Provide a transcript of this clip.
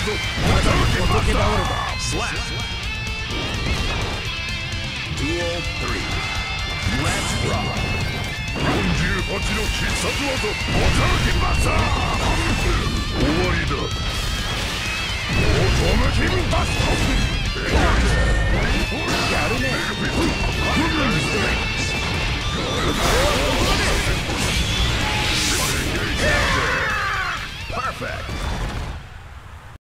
ぞ驚きマスター。 Slap. 203. Let's rock. 48の必殺技驚きマスター。終わりだ。オートムキンバスト。やるね。